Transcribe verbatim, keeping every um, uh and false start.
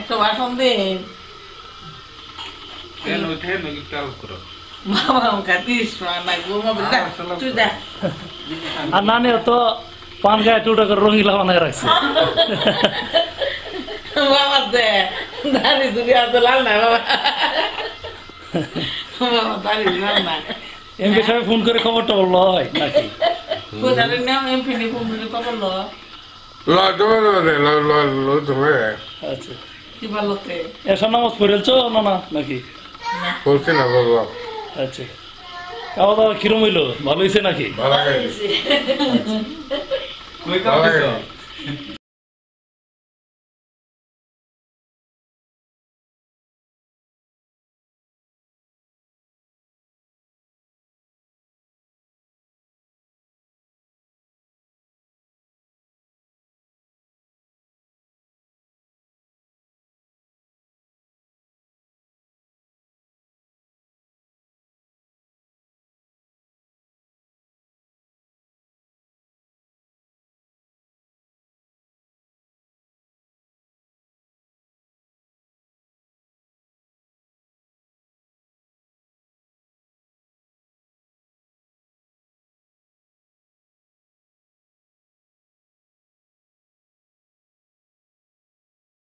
একটা বাসন দিন কেন উঠে নাকি কাল করো বাবা খাতিস না গোমা বিদা তুই যা আর নানি তো পান গায়ে টুটো করে রঙিলা বানায় রাখছে বাবা দে দাড়ি দুনিয়া তো লাল না বাবা বাবা দাড়ি লাল না এমপি সাহেব ফোন করে খবরটা বললো হয় নাকি কোথায় নাম এমপি নি ফোন করে খবর লো লো তুমি লো লো লো তুমি আচ্ছা কি বলতে এসা নামাজ পড়েছো না না নাকি বলছি না বাবা আচ্ছা খাওয়া দাওয়া কিরম হইলো ভালো হয়েছে নাকি ভালো খাইছি কই কাম দিছো